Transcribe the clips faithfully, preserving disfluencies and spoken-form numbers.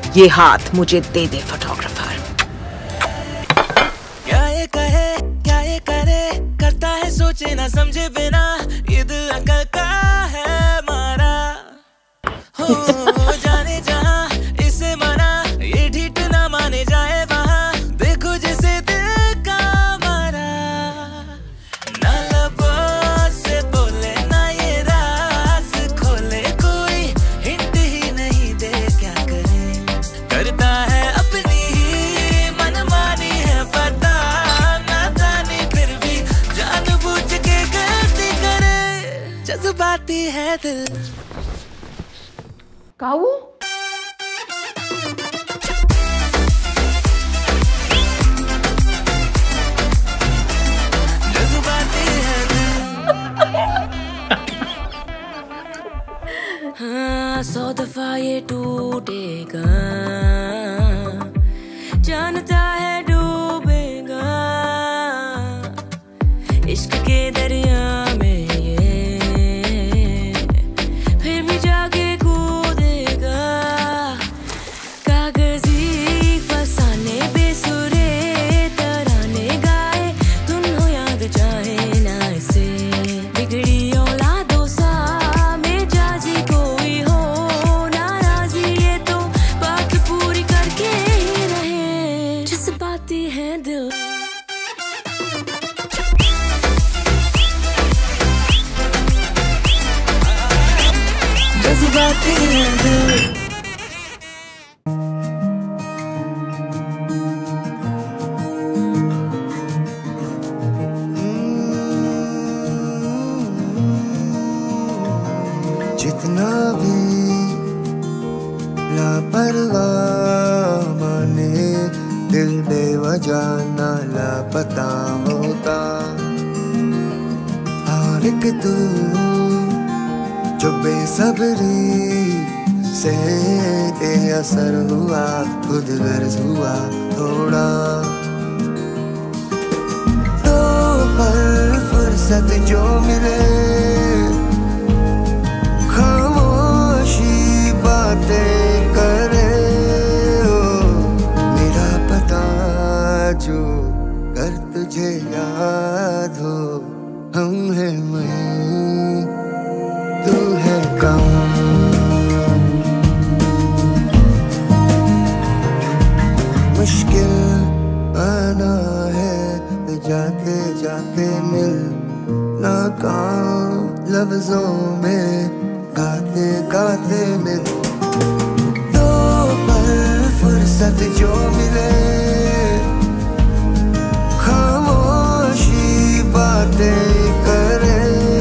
ये हाथ मुझे दे दे फोटोग्राफर। क्या ये कहे क्या ये करे, करता है सोचे ना समझे बिना, ये दिल अकल का है मारा। हो जाने जहां इसे मना, ये ढीठ ना माने जाए वहां, देखो जैसे दिल का मारा। ना लबों से बोले ना ये राज खोले, कोई हिंट ही नहीं दे क्या करे, करता है अपनी ही मनमानी है पता, ना जाने फिर भी जानबूझ के गलती करे, जज्बाती है दिल। काऊ जज्बाती है दिल। हाँ सौ दफा ये टूटेगा, जानता है डूबेगा, इश्क के दरिया में ये फिर भी जाके कूदेगा, कागजी फसाने बेसुरे तराने गाए, तुम हो याद चाहे ना इसे, बिगड़ी औलादों सा मेजाजी कोई हो नाराजी, ये तो बात पूरी करके ही रहे, जज्बाती है दिल। जज्बाती है दिल। जितना भी लापरवाह माने, दिल बेवजह ना लापता होता, और एक तू जो बेसब्री से असर हुआ, खुद गर्ज हुआ थोड़ा, तो पल फुर्सत जो मिले, खामोशी बातें करे, ओ मेरा पता जो कर तुझे याद हो, हम हैं वहीं तू है कहाँ, मुश्किल आना है जाते जाते मिल, नाकाम लफ्जों में गाते गाते मिल, दो पल फुर्सत जो मिले, खामोशी बातें करे,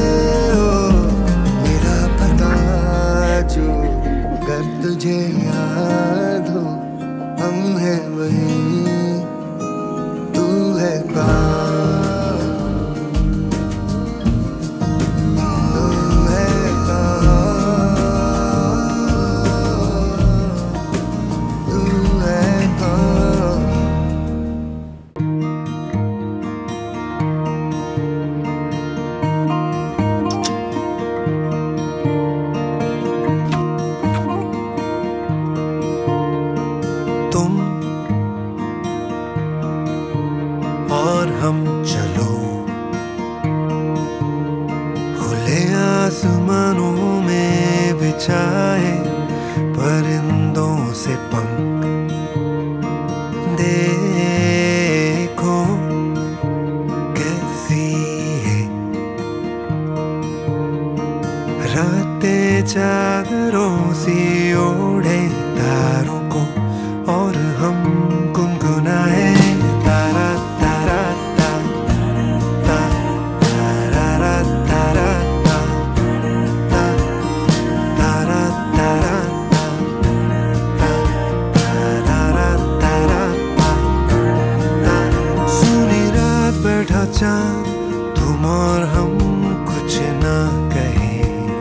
तुझे याद हो, हम हैं वहीं तू है कहाँ, तू है कहाँ, तू है कहाँ। तुम और हम चलो खुले आसमानों में बिछाए, परिंदों से पंख देखो कैसी है, रातें चादरों सी ओढ़े तारों को, और हम गुनगुनाए तारा तारा ता ता तारा तारा ता ता तारा तारा ता तारा तारा ता। सुनी रात बैठा चाँद, तुम और हम कुछ ना कहे,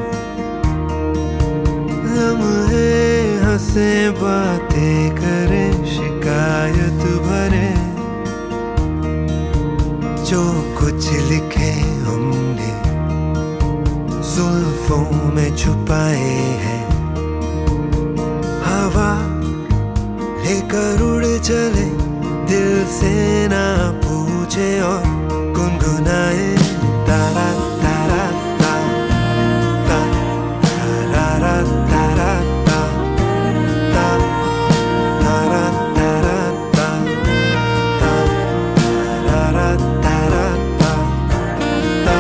लम्हे हंसे बातें करें, शिकायत भरे, जो कुछ लिखे हमने जुल्फों में छुपाए हैं, हवा चले, दिल से ना पूछे और गुनगुनाए तारा तारा ता ता तारा तारा ता ता तारा तारा ता ता तारा तारा ता ता।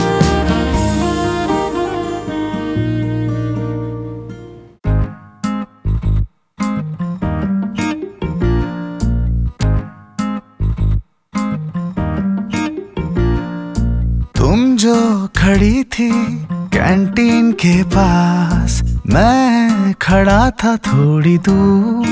तुम जो खड़ी थी कैंटीन के पास, मैं खड़ा था थोड़ी दूर।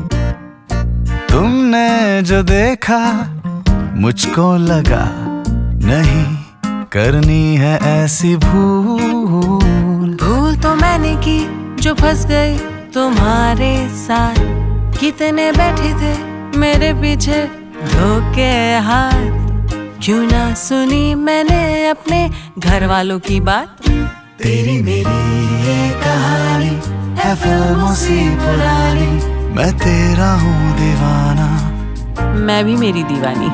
तुमने जो देखा मुझको लगा नहीं करनी है ऐसी भूल। भूल तो मैंने की जो फंस गई तुम्हारे साथ। कितने बैठे थे मेरे पीछे धोखे हाथ। क्यों ना सुनी मैंने अपने घर वालों की बात। तेरी मेरी ये कहानी है फिल्मों सी पुरानी, मैं तेरा हूँ दीवाना, मैं भी मेरी दीवानी।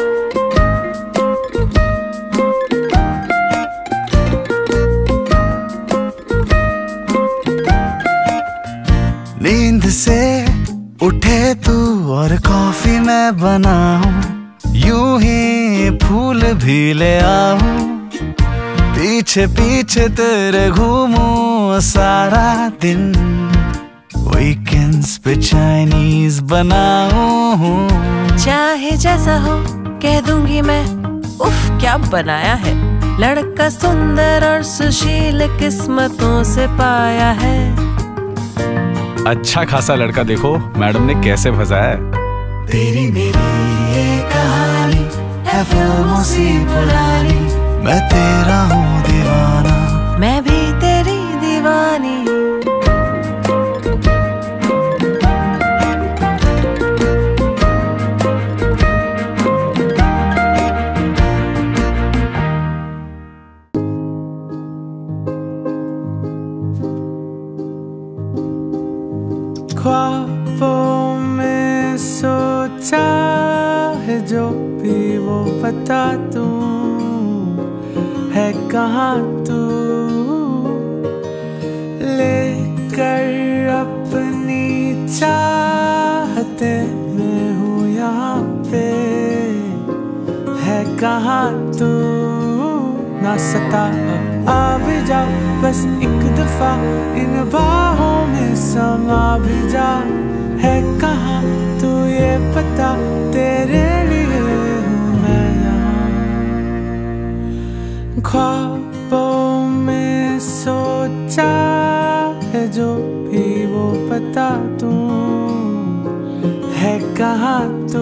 नींद से उठे तू और कॉफी मैं बनाऊं, यूं ही फूल भी ले आऊं। पीछे पीछे तेरे घूमूं सारा दिन, वीकेंड्स पे चाइनीज बनाऊं। चाहे जैसा हो कह दूंगी मैं, उफ क्या बनाया है। लड़का सुंदर और सुशील किस्मतों से पाया है। अच्छा खासा लड़का देखो मैडम ने कैसे फंसाया है। तेरी मेरी ये कहानी है फिल्मों सी पुरानी, मैं तेरा हूँ दीवाना, मैं भी तेरी दीवानी। ख्वाबों में सोचा है जो भी वो बता दूं, है कहाँ तू। लेकर अपनी चाहते मैं हूँ यहाँ पे, है कहाँ तू। ना सता आ भी जा बस एक दफा, इन बाहों में समा भी जा। है कहाँ तू ये पता, तेरे लिए हूँ मैं यहाँ। ख्वाबों में सोचा है जो भी वो बता दूं, है कहाँ तू।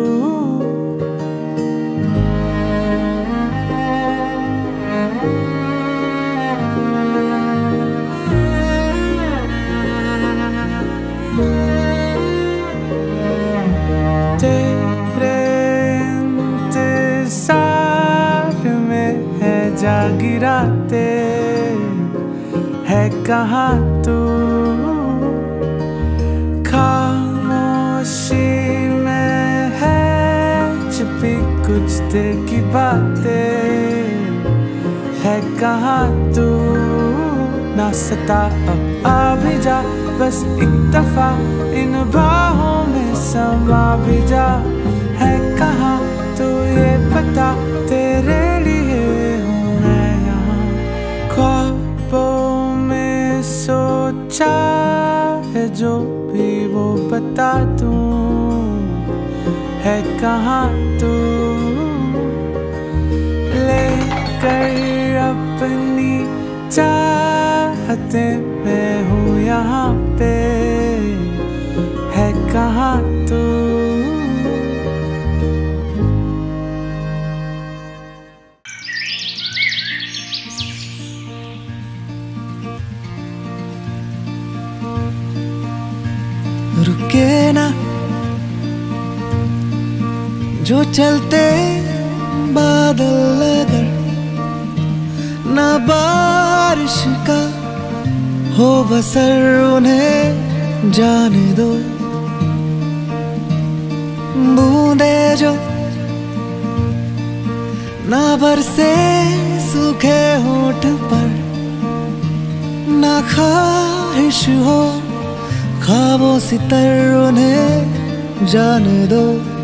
जागी रातें, है कहाँ तू। खामोशी में है छिपी कुछ दिल की बातें, है कहाँ तू। ना सता अब आ भी जा बस एक दफा, इन बाहों में समा भी जा। है कहाँ तू ये पता, तेरे लिए ख्वाबों में सोचा है जो भी वो बता दूं, है कहाँ तू। लेकर अपनी चाहते मैं हूँ यहाँ पे, है कहाँ तू। रुके ना जो चलते बादल, अगर ना बारिश का हो बसर उन्हें जाने दो। बूंदे जो ना बरसे सूखे होठ पर, ना ख्वाहिश हो ख्वाबों सितर उन्हें जाने दो।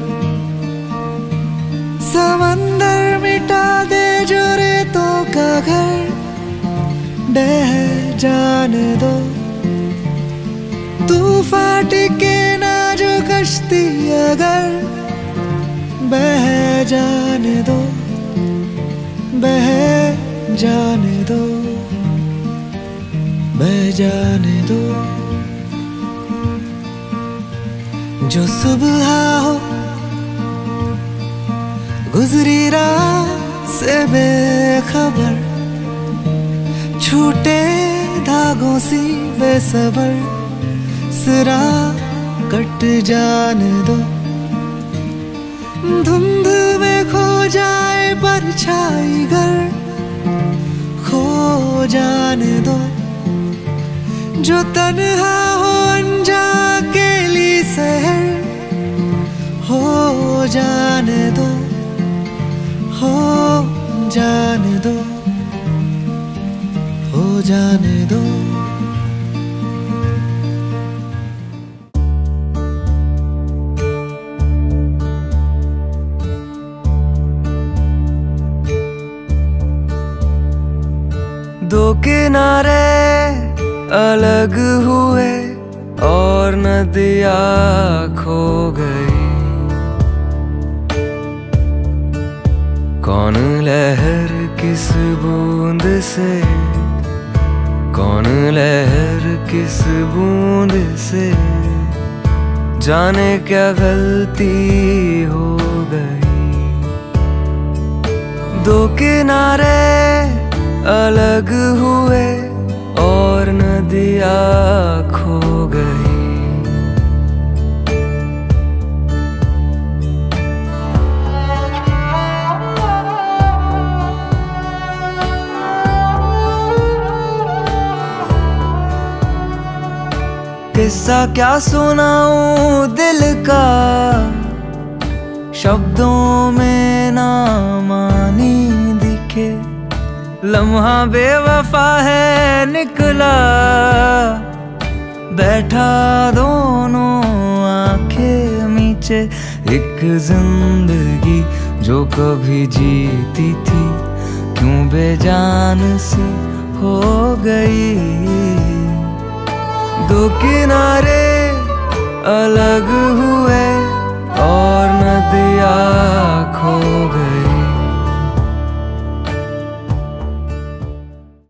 समंदर मिटा दे जो रेतों का घर, बह जाने दो। तूफान टिके ना जो कश्ती अगर, बह जाने दो, बह जाने दो, बह जाने दो। जो सुबह हो गुजरी रात से बेखबर, छूटे धागों सी बेसबर, सिरा कट जाने दो। धुंध में खो जाए परछाई घर, खो जाने दो। जो तन्हा हो अनजा अकेली शहर, हो जाने दो, हो जाने दो, हो जाने दो। दो किनारे अलग हुए और नदियाँ खो गई। कौन लहर किस बूंद से, कौन लहर किस बूंद से, जाने क्या गलती हो गई। दो किनारे अलग हुए और नदियाँ खो गई। किस्सा क्या सुनाऊं दिल का, शब्दों में ना मानी दिखे। लम्हा बेवफा है निकला, बैठा दोनों आंखें मीचे। एक जिंदगी जो कभी जीती थी, क्यों बेजान सी हो गई। दो किनारे